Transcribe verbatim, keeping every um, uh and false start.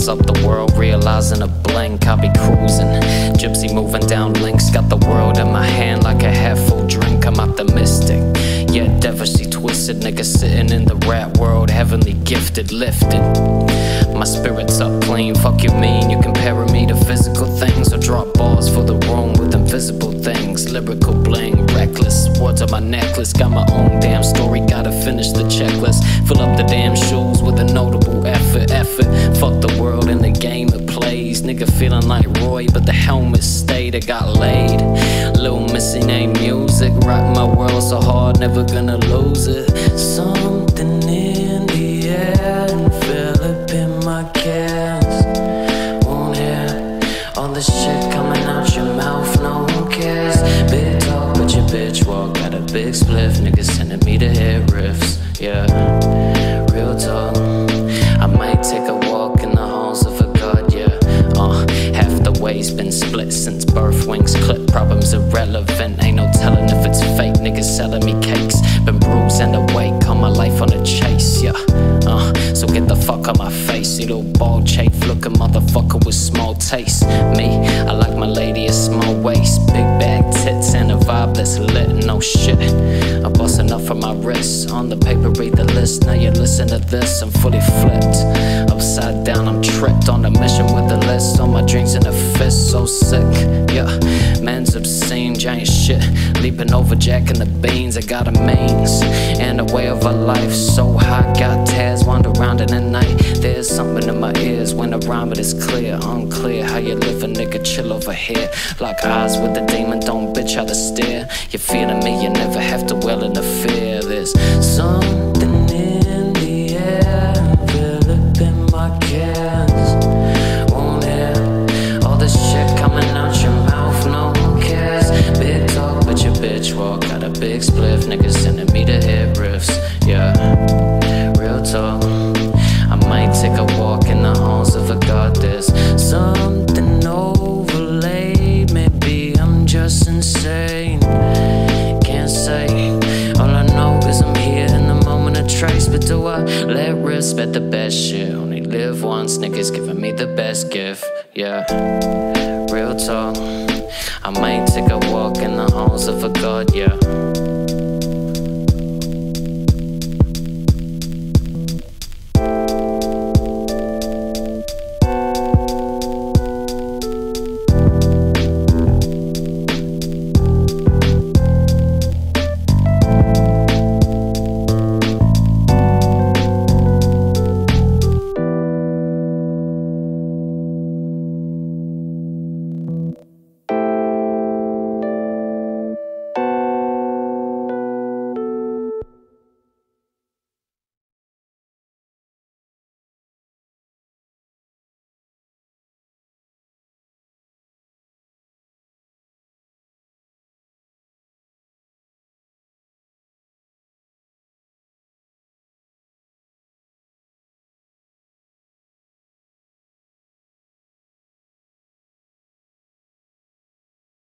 close up the world, realizing a blink, I'll be cruising. Gypsy moving down links, got the world in my hand like a half full drink. I'm optimistic, yet devilishly twisted. Nigga sitting in the rap world, heavenly gifted, lifted. My spirit's up clean, fuck you mean you comparing me to physical things, or drop balls for the room with invisible things. Lyrical bling, reckless, words on my necklace. Got my own damn story, gotta finish the checklist. Fill up the damn shoes with a notable effort, effort. Fuck the world and the game it plays. Nigga feeling like Roy, but the helmet stayed, it got laid. Little Missy named music, rock my world so hard, never gonna lose it. Something in the air, and feel it in my calves. Won't hear all the shit coming out your mouth, no one cares. Big talk, but your bitch walk, got a big spliff. Niggas sending me to hit riffs, yeah. Real talk, I might take a walk in the halls of a god, yeah. Uh, half the way's been split since birth, wings clip, problems irrelevant. Ain't no telling if it's fake, niggas selling me cakes. Been bruised and awake, all my life on a chase, yeah. Uh, so get the fuck out my face, you little bald chafe looking motherfucker with small taste. Me, I like my lady a small waist, big bag tits and a vibe that's lit, no shit. I bust enough from my wrist, on the paper read the list. Now you listen to this, I'm fully flipped. Upside down, I'm tripped on a mission with a list. All my dreams in a fist, so sick, yeah. Man's obscene, giant shit, leaping over Jack and the beans. I got a means and a way of a life so high, got tears, wander around in the night. There's something in my ears when I rhyme, but it's clear, unclear how you live, a nigga, chill over here. Like eyes with the demon, don't bitch how to stare. You're feeling me, you never have to well interfere. There's something in the air, feel it in my calves. Won't hear all this shit coming out your mouth, no one cares. Big talk, but your bitch walk, got a big spliff. Niggas sending me to hit riffs, yeah. Real talk, I might take a walk in the halls of a god. There's something overlaid, maybe I'm just insane. Can't say, all I know is I'm here in the moment of trace. But do I let risk bet the best shit? Only live once, niggas giving me the best gift, yeah. Real talk, I might take a walk in the halls of a god, yeah.